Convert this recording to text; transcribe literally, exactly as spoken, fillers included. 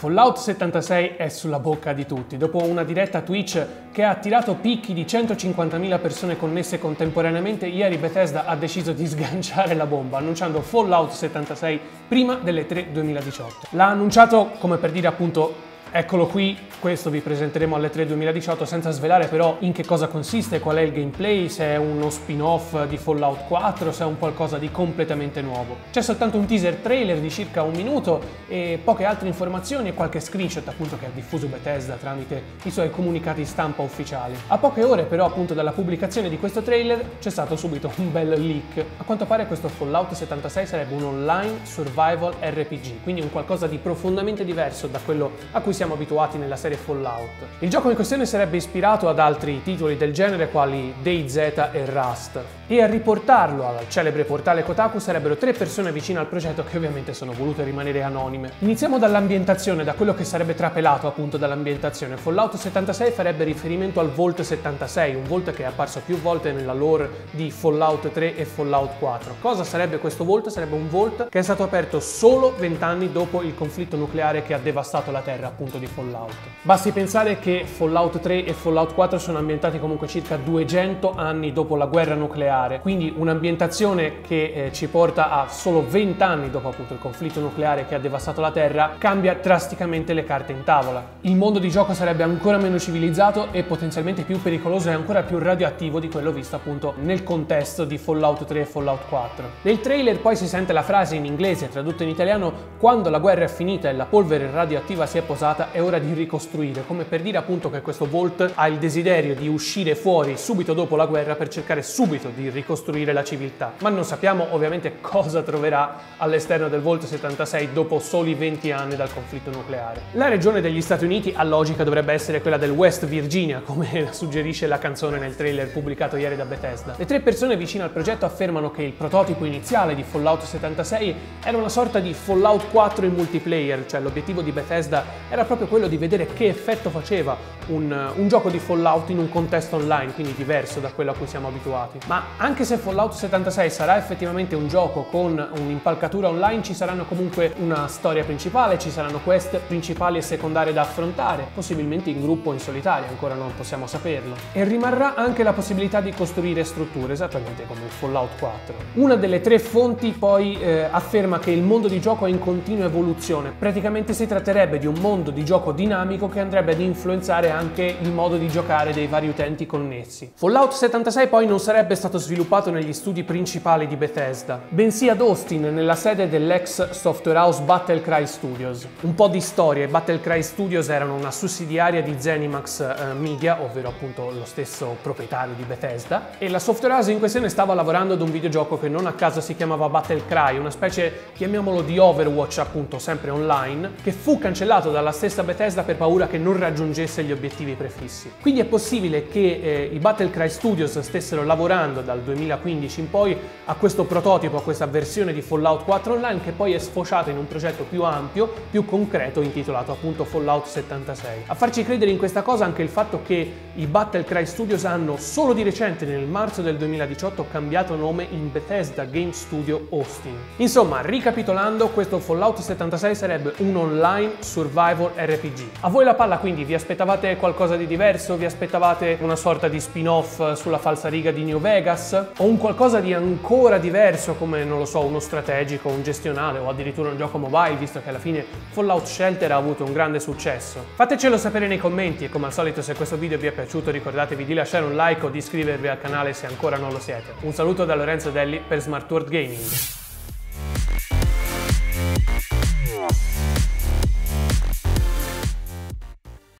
Fallout settantasei è sulla bocca di tutti. Dopo una diretta Twitch che ha attirato picchi di centocinquantamila persone connesse contemporaneamente, ieri Bethesda ha deciso di sganciare la bomba annunciando Fallout settantasei prima delle tre duemiladiciotto. L'ha annunciato come per dire appunto: eccolo qui, questo vi presenteremo alle tre duemiladiciotto, senza svelare però in che cosa consiste, qual è il gameplay, se è uno spin-off di Fallout quattro, se è un qualcosa di completamente nuovo. C'è soltanto un teaser trailer di circa un minuto e poche altre informazioni e qualche screenshot appunto che ha diffuso Bethesda tramite i suoi comunicati stampa ufficiali. A poche ore però appunto dalla pubblicazione di questo trailer c'è stato subito un bel leak. A quanto pare questo Fallout settantasei sarebbe un online survival R P G, quindi un qualcosa di profondamente diverso da quello a cui siamo abituati nella serie Fallout. Il gioco in questione sarebbe ispirato ad altri titoli del genere quali DayZ e Rust, e a riportarlo al celebre portale Kotaku sarebbero tre persone vicine al progetto che ovviamente sono volute rimanere anonime. Iniziamo dall'ambientazione, da quello che sarebbe trapelato appunto dall'ambientazione. Fallout settantasei farebbe riferimento al Vault settantasei, un Vault che è apparso più volte nella lore di Fallout tre e Fallout quattro. Cosa sarebbe questo Vault? Sarebbe un Vault che è stato aperto solo vent'anni dopo il conflitto nucleare che ha devastato la Terra appunto di Fallout. Basti pensare che Fallout tre e Fallout quattro sono ambientati comunque circa duecento anni dopo la guerra nucleare, quindi un'ambientazione che eh, ci porta a solo venti anni dopo appunto il conflitto nucleare che ha devastato la Terra cambia drasticamente le carte in tavola. Il mondo di gioco sarebbe ancora meno civilizzato e potenzialmente più pericoloso e ancora più radioattivo di quello visto appunto nel contesto di Fallout tre e Fallout quattro. Nel trailer poi si sente la frase in inglese tradotta in italiano: quando la guerra è finita e la polvere radioattiva si è posata è ora di ricostruire, come per dire appunto che questo Vault ha il desiderio di uscire fuori subito dopo la guerra per cercare subito di ricostruire la civiltà, ma non sappiamo ovviamente cosa troverà all'esterno del Vault settantasei dopo soli venti anni dal conflitto nucleare. La regione degli Stati Uniti a logica dovrebbe essere quella del West Virginia, come suggerisce la canzone nel trailer pubblicato ieri da Bethesda. Le tre persone vicine al progetto affermano che il prototipo iniziale di Fallout settantasei era una sorta di Fallout quattro in multiplayer, cioè l'obiettivo di Bethesda era proprio quello di vedere che effetto faceva un, un gioco di Fallout in un contesto online, quindi diverso da quello a cui siamo abituati. Ma anche se Fallout settantasei sarà effettivamente un gioco con un'impalcatura online, ci saranno comunque una storia principale, ci saranno quest principali e secondarie da affrontare, possibilmente in gruppo o in solitaria, ancora non possiamo saperlo. E rimarrà anche la possibilità di costruire strutture, esattamente come in Fallout quattro. Una delle tre fonti poi eh, afferma che il mondo di gioco è in continua evoluzione, praticamente si tratterebbe di un mondo di gioco dinamico che andrebbe ad influenzare anche il modo di giocare dei vari utenti connessi. Fallout settantasei poi non sarebbe stato sviluppato negli studi principali di Bethesda, bensì ad Austin, nella sede dell'ex software house Battlecry Studios. Un po' di storia: Battlecry Studios erano una sussidiaria di Zenimax eh, Media, ovvero appunto lo stesso proprietario di Bethesda, e la software house in questione stava lavorando ad un videogioco che non a caso si chiamava Battlecry, una specie, chiamiamolo, di Overwatch appunto, sempre online, che fu cancellato dalla stessa Bethesda per paura che non raggiungesse gli obiettivi prefissi. Quindi è possibile che eh, i Battlecry Studios stessero lavorando dal duemilaquindici in poi a questo prototipo, a questa versione di Fallout quattro online, che poi è sfociata in un progetto più ampio, più concreto, intitolato appunto Fallout settantasei. A farci credere in questa cosa anche il fatto che i Battlecry Studios hanno solo di recente, nel marzo del duemiladiciotto, cambiato nome in Bethesda Game Studio Austin. Insomma, ricapitolando, questo Fallout settantasei sarebbe un online survival R P G. A voi la palla, quindi vi aspettavate qualcosa di diverso? Vi aspettavate una sorta di spin-off sulla falsariga di New Vegas? O un qualcosa di ancora diverso come, non lo so, uno strategico, un gestionale o addirittura un gioco mobile, visto che alla fine Fallout Shelter ha avuto un grande successo? Fatecelo sapere nei commenti e come al solito, se questo video vi è piaciuto, ricordatevi di lasciare un like o di iscrivervi al canale se ancora non lo siete. Un saluto da Lorenzo Delli per Smart World Gaming.